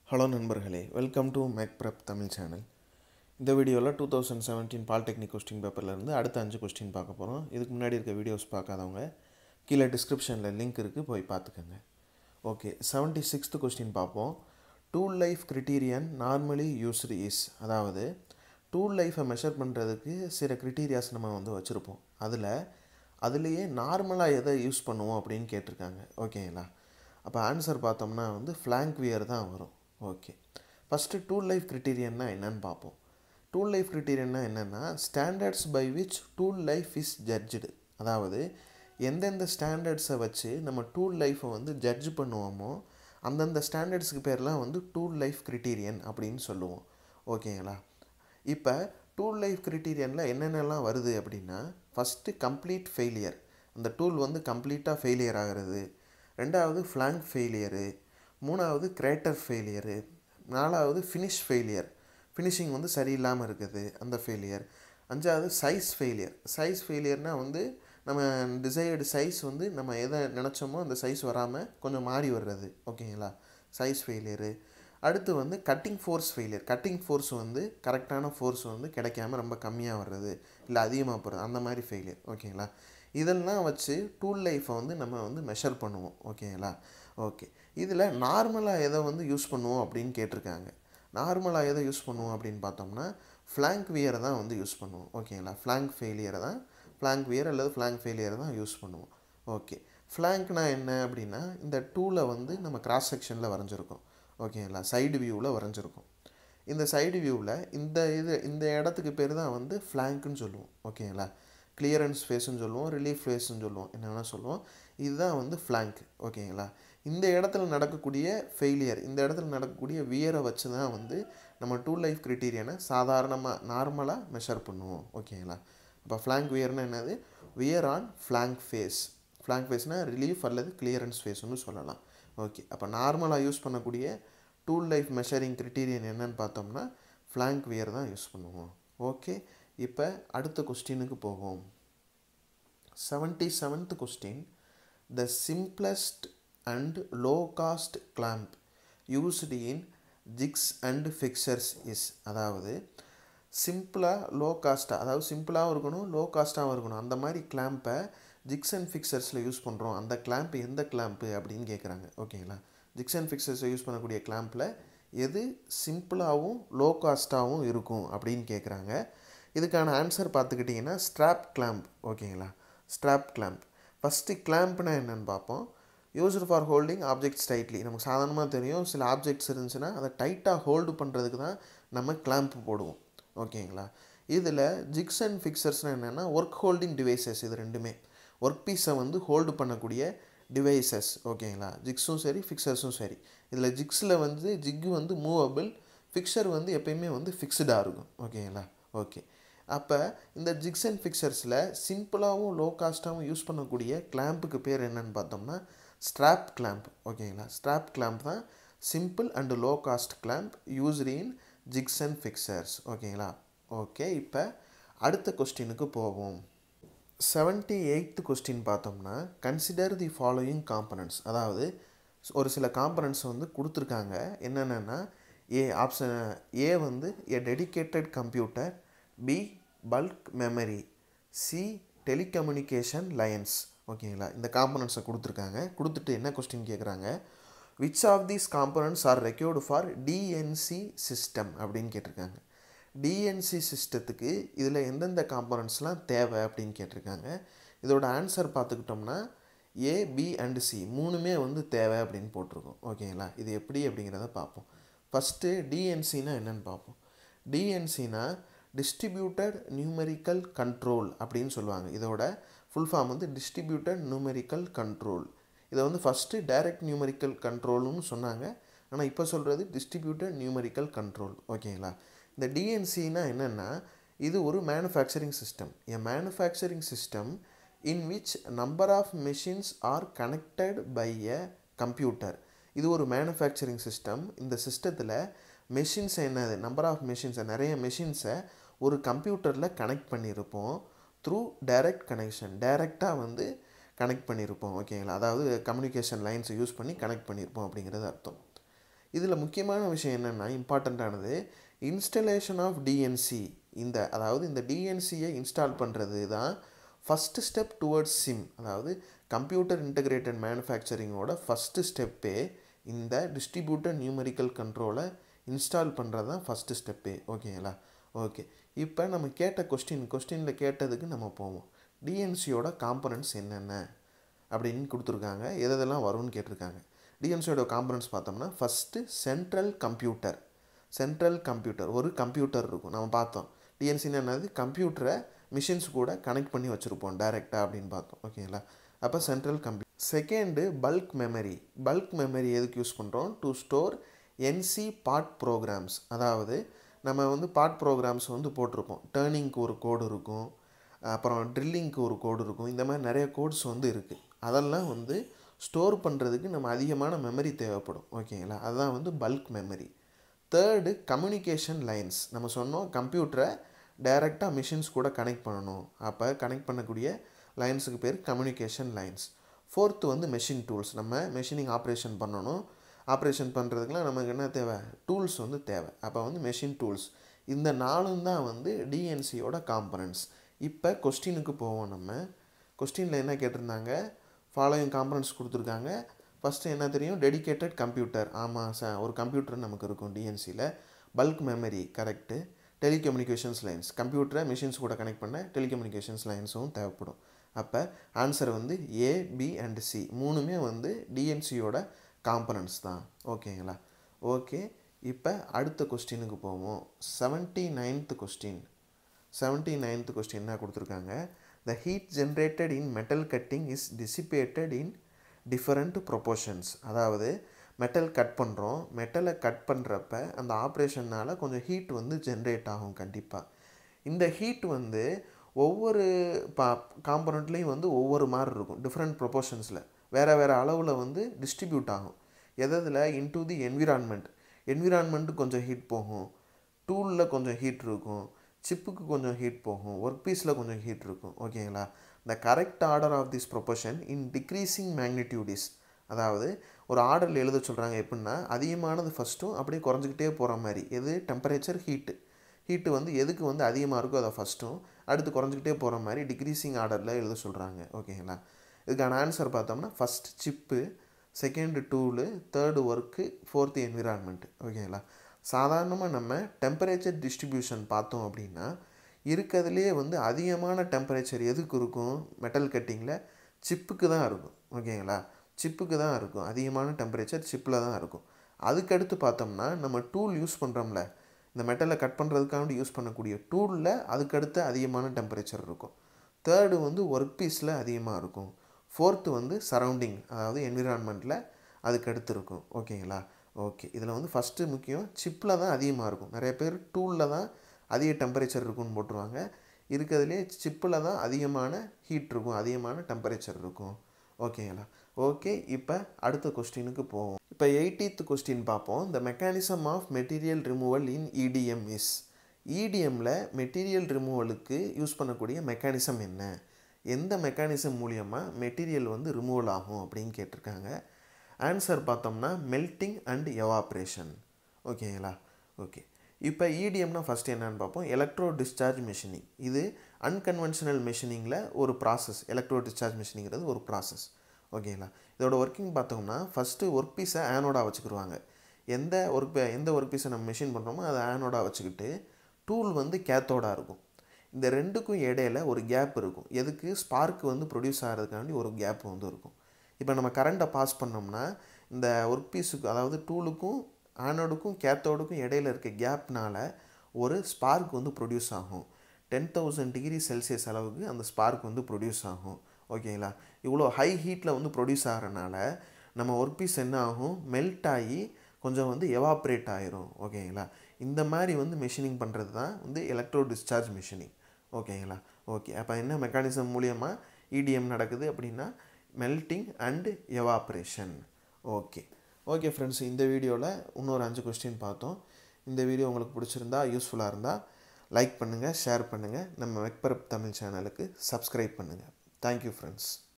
Hello நண்பர்களே, welcome to Mech Prep Tamil channel. இந்த வீடியோவில் 2017 பாலிடெக்னிக் கொஸ்டின் பேப்பர்லேருந்து அடுத்த 5 கொஸ்டின் பார்க்க போகிறோம். இதுக்கு முன்னாடி இருக்க வீடியோஸ் பார்க்காதவங்க கீழே டிஸ்கிரிப்ஷனில் லிங்க் இருக்குது, போய் பார்த்துக்கோங்க. ஓகே, 76th கொஸ்டின் பார்ப்போம். Tool life criterion normally used is, அதாவது டூல் லைஃப்பை மெஷர் பண்ணுறதுக்கு சில கிரிட்டீரியாஸ் நம்ம வச்சுருப்போம். அதுலேயே நார்மலாக எதை யூஸ் பண்ணுவோம் அப்படின்னு கேட்டிருக்காங்க. ஓகேங்களா? அப்போ ஆன்சர் பார்த்தோம்னா ஃப்ளாங்க் வியர் தான் வரும். ஓகே, ஃபஸ்ட்டு டூல் லைஃப் கிரிட்டீரியன்னா என்னன்னு பார்ப்போம். டூல் லைஃப் கிரிட்டீரியன்னா என்னென்னா standards by which tool life is judged, அதாவது எந்தெந்த ஸ்டாண்டர்ட்ஸை வச்சு நம்ம டூல் லைஃப்பை ஜட்ஜ் பண்ணுவோமோ அந்தந்த ஸ்டாண்டர்ட்ஸுக்கு பேர்லாம் டூல் லைஃப் கிரிட்டீரியன் அப்படின்னு சொல்லுவோம். ஓகேங்களா? இப்போ டூல் லைஃப் கிரிட்டீரியனில் என்னென்னலாம் வருது அப்படின்னா, ஃபஸ்ட்டு கம்ப்ளீட் ஃபெயிலியர், அந்த டூல் கம்ப்ளீட்டாக ஃபெயிலியர் ஆகிறது. ரெண்டாவது ஃப்ளாங்க் ஃபெயிலியரு. மூணாவது கிரேட்டர் ஃபெயிலியரு. நாலாவது ஃபினிஷ் ஃபெயிலியர், ஃபினிஷிங் சரியில்லாமல் இருக்குது அந்த ஃபெயிலியர். அஞ்சாவது சைஸ் ஃபெயிலியர். சைஸ் ஃபெயிலியர்னால் நம்ம டிசைர்டு சைஸ் நம்ம எதை நினச்சோமோ அந்த சைஸ் வராமல் கொஞ்சம் மாறி வர்றது. ஓகேங்களா? Size failure. அடுத்து cutting force failure. Cutting force கரெக்டான ஃபோர்ஸ் கிடைக்காம ரொம்ப கம்மியாக வர்றது, இல்லை அதிகமாக போகிறது, அந்த மாதிரி ஃபெயிலியர். ஓகேங்களா? இதெல்லாம் வச்சு டூல் லைஃப்பை நம்ம மெஷர் பண்ணுவோம். ஓகேங்களா? ஓகே, இதில் நார்மலாக எதை யூஸ் பண்ணுவோம் அப்படின்னு கேட்டிருக்காங்க. நார்மலாக எதை யூஸ் பண்ணுவோம் அப்படின்னு பார்த்தோம்னா ஃப்ளாங்க் வியரை தான் யூஸ் பண்ணுவோம். ஓகேங்களா? ஃப்ளாங்க் வியர் அல்லது ஃப்ளாங்க் ஃபெயிலியரை தான் யூஸ் பண்ணுவோம். ஓகே, ஃப்ளாங்க்னா என்ன அப்படின்னா இந்த டூலை நம்ம கிராஸ் செக்ஷனில் வரைஞ்சிருக்கோம். ஓகேங்களா? சைடு வியூவில் வரைஞ்சிருக்கோம். இந்த சைடு வியூவில் இந்த இடத்துக்கு பேர் தான் ஃப்ளாங்க்குன்னு சொல்லுவோம். ஓகேங்களா? கிளியரன்ஸ் ஃபேஸ்ன்னு சொல்லுவோம், ரிலீஃப் ஃபேஸ்ன்னு சொல்லுவோம், என்னென்னா சொல்லுவோம். இதுதான் ஃப்ளாங்க். ஓகேங்களா? இந்த இடத்துல நடக்கக்கூடிய ஃபெயிலியர், இந்த இடத்துல நடக்கக்கூடிய வியரை வச்சு தான் நம்ம டூல் லைஃப் கிரிட்டீரியனை சாதாரணமாக நார்மலாக மெஷர் பண்ணுவோம். ஓகேங்களா? அப்போ ஃப்ளாங்க் வியர்னால் என்னது? Wear on flank face. Flank ஃபேஸ்னால் ரிலீஃப் அல்லது கிளியரன்ஸ் ஃபேஸ்ன்னு சொல்லலாம். ஓகே, அப்போ நார்மலாக யூஸ் பண்ணக்கூடிய டூல் லைஃப் மெஷரிங் கிரிட்டீரியன் என்னன்னு பார்த்தோம்னா ஃப்ளாங்க் வியர் தான் யூஸ் பண்ணுவோம். ஓகே, இப்போ அடுத்த கொஸ்டினுக்கு போவோம். 77th question. The simplest and low cost clamp used in jigs and fixers is, அதாவது சிம்பிளாக லோ காஸ்ட்டாக, அதாவது சிம்பிளாகவும் இருக்கணும், லோ காஸ்ட்டாகவும் இருக்கணும், அந்த மாதிரி கிளாம்பை ஜிக்ஸ் அண்ட் ஃபிக்சர்ஸில் யூஸ் பண்ணுறோம். அந்த கிளாம்ப் எந்த கிளாம்ப்பு அப்படின்னு கேட்குறாங்க. ஓகேங்களா? ஜிக்ஸ் அண்ட் ஃபிக்சர்ஸை யூஸ் பண்ணக்கூடிய கிளாம்பில் எது சிம்பிளாகவும் லோ காஸ்ட்டாகவும் இருக்கும் அப்படின்னு கேட்குறாங்க. இதுக்கான ஆன்சர் பார்த்துக்கிட்டிங்கன்னா ஸ்ட்ராப் கிளாம்ப். ஓகேங்களா? Strap clamp. ஃபஸ்ட்டு கிளாம்ப்னா என்னென்னு பார்ப்போம். Used for holding objects tightly. நமக்கு சாதாரணமாக தெரியும், சில ஆப்ஜெக்ட்ஸ் இருந்துச்சுன்னா அதை டைட்டாக ஹோல்டு பண்ணுறதுக்கு தான் நம்ம கிளாம்ப் போடுவோம். ஓகேங்களா? இதில் ஜிக்ஸ் அண்ட் ஃபிக்சர்ஸ்னால் என்னென்னா ஒர்க் ஹோல்டிங் டிவைசஸ். இது ரெண்டுமே ஒர்க் பீஸை ஹோல்டு பண்ணக்கூடிய டிவைசஸ். ஓகேங்களா? ஜிக்ஸும் சரி, ஃபிக்சர்ஸும் சரி. இதில் ஜிக்ஸில் ஜிக்கு மூவபிள், ஃபிக்சர் எப்பயுமே ஃபிக்ஸ்டாக இருக்கும். ஓகேங்களா? ஓகே, அப்போ இந்த ஜிக்ஸ் அண்ட் ஃபிக்சர்ஸில் சிம்பிளாகவும் லோ காஸ்ட்டாகவும் யூஸ் பண்ணக்கூடிய கிளாம்புக்கு பேர் என்னன்னு பார்த்தோம்னா ஸ்ட்ராப் கிளாம்ப். ஓகேங்களா? ஸ்ட்ராப் கிளாம்ப் தான் simple and low cost clamp used in jigs and fixtures. ஓகேங்களா? ஓகே, இப்போ அடுத்த கொஸ்டினுக்கு போவோம். 78th கொஸ்டின் பார்த்தோம்னா கன்சிடர் தி ஃபாலோயிங் காம்பனன்ட்ஸ், அதாவது ஒரு சில காம்பனன்ட்ஸ் கொடுத்துருக்காங்க. என்னென்னா option A a dedicated computer, B bulk memory, C telecommunication lines. ஓகேங்களா? இந்த காம்பனன்ட்ஸை கொடுத்துருக்காங்க. கொடுத்துட்டு என்ன கொஸ்டின் கேட்குறாங்க, which of these components are required for DNC system அப்படின்னு கேட்டிருக்காங்க. டிஎன்சி சிஸ்டத்துக்கு இதில் எந்தெந்த காம்பனன்ட்ஸ்லாம் தேவை அப்படின்னு கேட்டிருக்காங்க. இதோட ஆன்சர் பார்த்துக்கிட்டோம்னா ஏ, பி அண்ட் சி மூணுமே தேவை அப்படின்னு போட்டிருக்கோம். ஓகேங்களா? இது எப்படி அப்படிங்கிறத பார்ப்போம். ஃபஸ்ட்டு டிஎன்சினா என்னென்னு பார்ப்போம். டிஎன்சினா டிஸ்ட்ரிபியூட்டட் நியூமெரிக்கல் கண்ட்ரோல் அப்படின்னு சொல்லுவாங்க. இதோட full form distributed numerical control. இதை ஃபஸ்ட்டு டைரக்ட் நியூமெரிக்கல் கண்ட்ரோல்னு சொன்னாங்க, ஆனால் இப்போ சொல்கிறது டிஸ்ட்ரிபியூட்டட் நியூமெரிக்கல் கண்ட்ரோல். ஓகேங்களா? இந்த டிஎன்சினா என்னென்னா இது ஒரு manufacturing system. A manufacturing system in which number of machines are connected by a computer. இது ஒரு மேனுஃபேக்சரிங் சிஸ்டம். இந்த சிஸ்டத்தில் மெஷின்ஸை என்னது, நம்பர் ஆஃப் மெஷின்ஸை, நிறைய மெஷின்ஸை ஒரு கம்ப்யூட்டரில் கனெக்ட் பண்ணியிருப்போம் த்ரூ டைரக்ட் கனெக்ஷன். டைரெக்டாக கனெக்ட் பண்ணியிருப்போம். ஓகேங்களா? அதாவது கம்யூனிகேஷன் லைன்ஸை யூஸ் பண்ணி கனெக்ட் பண்ணியிருப்போம் அப்படிங்கிறது அர்த்தம். இதில் முக்கியமான விஷயம் என்னென்னா இம்பார்ட்டண்ட்டானது இன்ஸ்டலேஷன் ஆஃப் டிஎன்சி. அதாவது இந்த டிஎன்சியை இன்ஸ்டால் பண்ணுறது தான் ஃபஸ்ட்டு ஸ்டெப் டுவர்ட்ஸ் சிம். அதாவது கம்ப்யூட்டர் இன்டகிரேட்டட் மேனுஃபேக்சரிங்கோட ஃபஸ்ட்டு ஸ்டெப்பே இந்த டிஸ்ட்ரிபியூட்டட் நியூமெரிக்கல் கண்ட்ரோலை இன்ஸ்டால் பண்ணுறது தான் ஃபஸ்ட்டு ஸ்டெப்பே. ஓகேங்களா? ஓகே, இப்போ நம்ம கேட்ட கொஸ்டினில் கேட்டதுக்கு நம்ம போவோம். டிஎன்சியோட காம்பனன்ட்ஸ் என்னென்ன அப்படின்னு கொடுத்துருக்காங்க, எதெல்லாம் வரும்னு கேட்டிருக்காங்க. டிஎன்சியோட காம்பனன்ட்ஸ் பார்த்தோம்னா ஃபஸ்ட்டு சென்ட்ரல் கம்ப்யூட்டர் ஒரு கம்ப்யூட்டர் இருக்கும். நம்ம பார்த்தோம் டிஎன்சின்னு என்னது, கம்ப்யூட்டரை மிஷின்ஸ் கூட கனெக்ட் பண்ணி வச்சுருப்போம் டைரெக்டாக அப்படின்னு பார்த்தோம். ஓகேங்களா? அப்போ central computer. Second bulk memory எதுக்கு யூஸ் பண்ணுறோம்? To store NC part programs. அதாவது நம்ம பார்ட் ப்ரோக்ராம்ஸ் போட்டிருப்போம். டேர்னிங்க்கு ஒரு கோடு இருக்கும், அப்புறம் ட்ரில்லிங்க்கு ஒரு கோடு இருக்கும். இந்த மாதிரி நிறைய கோட்ஸ் இருக்குது. அதெல்லாம் ஸ்டோர் பண்ணுறதுக்கு நம்ம அதிகமான மெமரி தேவைப்படும். ஓகேங்களா? அதுதான் bulk memory. Third communication lines. நம்ம சொன்னோம் கம்ப்யூட்டரை டைரெக்டாக மிஷின்ஸ் கூட கனெக்ட் பண்ணணும். அப்போ கனெக்ட் பண்ணக்கூடிய லைன்ஸுக்கு பேர் communication lines. Fourth machine tools. நம்ம மெஷினிங் ஆப்ரேஷன் பண்ணணும். ஆப்ரேஷன் பண்ணுறதுக்குலாம் நமக்கு என்ன தேவை? டூல்ஸ் தேவை. அப்போ மெஷின் டூல்ஸ். இந்த நாலும் தான் டிஎன்சியோட காம்பனன்ட்ஸ். இப்போ கொஸ்டினுக்கு போவோம். நம்ம கொஸ்டினில் என்ன கேட்டிருந்தாங்க? ஃபாலோயிங் காம்பனன்ட்ஸ் கொடுத்துருக்காங்க. ஃபஸ்ட்டு என்ன தெரியும்? Dedicated computer. ஆமாம் சார், ஒரு கம்ப்யூட்டர் நமக்கு இருக்கும் டிஎன்சியில். Bulk memory correct. Telecommunications lines, கம்ப்யூட்டரை மிஷின்ஸ் கூட கனெக்ட் பண்ண டெலிகம்யூனிகேஷன்ஸ் லைன்ஸும் தேவைப்படும். அப்போ answer A, B and C மூணுமே டிஎன்சியோட காம்பனன்ட்ஸ் தான். ஓகேங்களா? ஓகே, இப்போ அடுத்த கொஸ்டினுக்கு போவோம். 79th கொஸ்டின் என்ன கொடுத்துருக்காங்க? The heat generated in metal cutting is dissipated in different proportions. அதாவது மெட்டல் கட் பண்ணுறோம். மெட்டலை கட் பண்ணுறப்ப அந்த ஆப்ரேஷனால் கொஞ்சம் ஹீட் ஜென்ரேட் ஆகும் கண்டிப்பாக. இந்த ஹீட் ஒவ்வொரு காம்பனண்ட்லேயும் ஒவ்வொரு மாதிரி இருக்கும். டிஃப்ரெண்ட் ப்ரொபோர்ஷன்ஸில் வேறு அளவில் டிஸ்ட்ரிபியூட் ஆகும். எதில்? இன்டு தி என்விரான்மெண்ட்டு கொஞ்சம் ஹீட் போகும், டூலில் கொஞ்சம் ஹீட் இருக்கும், சிப்புக்கு கொஞ்சம் ஹீட் போகும், ஒர்க் பீஸில் கொஞ்சம் ஹீட் இருக்கும். ஓகேங்களா? The correct order of this proportion in decreasing magnitude is. அதாவது ஒரு ஆர்டரில் எழுத சொல்கிறாங்க. எப்படின்னா அதிகமானது ஃபஸ்ட்டும் அப்படியே குறைஞ்சிக்கிட்டே போகிற மாதிரி. எது? டெம்பரேச்சர், ஹீட்டு எதுக்கு அதிகமாக இருக்கோ அதை ஃபஸ்ட்டும், அடுத்து குறைஞ்சிக்கிட்டே போகிற மாதிரி டிக்ரீசிங் ஆர்டரில் எழுத சொல்கிறாங்க. ஓகேங்களா? இதுக்கான ஆன்சர் பார்த்தோம்னா first chip, second tool, third work, fourth environment. ஓகேங்களா? சாதாரணமாக நம்ம டெம்பரேச்சர் டிஸ்ட்ரிபியூஷன் பார்த்தோம் அப்படின்னா இருக்கிறதுலேயே அதிகமான டெம்பரேச்சர் எதுக்கு இருக்கும்? மெட்டல் கட்டிங்கில் சிப்புக்கு தான் இருக்கும். ஓகேங்களா? சிப்புக்கு தான் இருக்கும். அதிகமான டெம்பரேச்சர் சிப்பில் தான் இருக்கும். அதுக்கடுத்து பார்த்தோம்னா நம்ம டூல் யூஸ் பண்ணுறோம்ல, இந்த மெட்டலை கட் பண்ணுறதுக்காக யூஸ் பண்ணக்கூடிய டூலில் அதுக்கடுத்து அதிகமான டெம்பரேச்சர் இருக்கும். தேர்டு ஒர்க் பீஸில் அதிகமாக இருக்கும். ஃபோர்த்து சரௌண்டிங், அதாவது என்விரான்மெண்ட்டில் அதுக்கடுத்து இருக்கும். ஓகேங்களா? ஓகே, இதில் ஃபஸ்ட்டு முக்கியம் சிப்பில் தான் அதிகமாக இருக்கும். நிறைய பேர் டூலில் தான் அதிக டெம்பரேச்சர் இருக்குன்னு போட்டுருவாங்க. இருக்கிறதுலே சிப்பில் தான் அதிகமான ஹீட் இருக்கும், அதிகமான டெம்பரேச்சர் இருக்கும். ஓகேங்களா? ஓகே, இப்போ அடுத்த கொஸ்டினுக்கு போவோம். இப்போ 80th கொஸ்டின் பார்ப்போம். The mechanism of material removal in EDM is. இடிஎம்மில் மெட்டீரியல் ரிமூவலுக்கு யூஸ் பண்ணக்கூடிய மெக்கானிசம் என்ன? எந்த மெக்கானிசம் மூலியமாக மெட்டீரியல் ரிமூவல் ஆகும் அப்படின்னு கேட்டிருக்காங்க. ஆன்சர் பார்த்தோம்னா மெல்ட்டிங் அண்ட் எவாப்ரேஷன். ஓகேங்களா? ஓகே, இப்போ இடிஎம்னா ஃபஸ்ட்டு என்னென்னு பார்ப்போம். Electro discharge machining. இது அன்கன்வென்ஷனல் மெஷினிங்கில் ஒரு ப்ராசஸ். எலக்ட்ரோ டிஸ்சார்ஜ் மெஷினிங்கிறது ஒரு ப்ராசஸ். ஓகேங்களா? இதோட ஒர்க்கிங் பார்த்தோம்னா ஃபஸ்ட்டு ஒர்க் பீஸை ஆனோடாக வச்சுக்கிடுவாங்க. எந்த ஒர்க் பீஸை நம்ம மெஷின் பண்ணுறோமோ அதை ஆனோடாக வச்சுக்கிட்டு டூல் கேத்தோடாக இருக்கும். இந்த ரெண்டுக்கும் இடையில ஒரு கேப் இருக்கும். எதுக்கு? ஸ்பார்க்கு ப்ரொடியூஸ் ஆகிறதுக்காண்டி ஒரு கேப் இருக்கும். இப்போ நம்ம கரண்ட்டை பாஸ் பண்ணோம்னா இந்த ஒர்க் பீஸுக்கு, அதாவது டூலுக்கும் ஆனோடுக்கும் கேத்தோடுக்கும் இடையில இருக்க கேப்னால் ஒரு ஸ்பார்க் ப்ரொடியூஸ் ஆகும். 10,000 டிகிரி செல்சியஸ் அளவுக்கு அந்த ஸ்பார்க் ப்ரொடியூஸ் ஆகும். ஓகேங்களா? இவ்வளோ ஹை ஹீட்டில் ப்ரொடியூஸ் ஆகிறனால நம்ம ஒர்க் பீஸ் என்ன ஆகும்? மெல்ட் ஆகி கொஞ்சம் எவாப்ரேட் ஆயிரும். ஓகேங்களா? இந்த மாதிரி மெஷினிங் பண்ணுறது தான் எலக்ட்ரோ டிஸ்சார்ஜ் மெஷினிங். ஓகேங்களா? ஓகே, அப்போ என்ன மெக்கானிசம் மூலியமாக இடிஎம் நடக்குது அப்படின்னா melting and evaporation. Okay okay friends, இந்த வீடியோவில் இன்னொரு 5 கொஸ்டின் பார்த்தோம். இந்த வீடியோ உங்களுக்கு பிடிச்சிருந்தா, யூஸ்ஃபுல்லாக இருந்தால் லைக் பண்ணுங்கள், ஷேர் பண்ணுங்கள். நம்ம மெக் தமிழ் சேனலுக்கு சப்ஸ்கிரைப் பண்ணுங்கள். Thank you friends.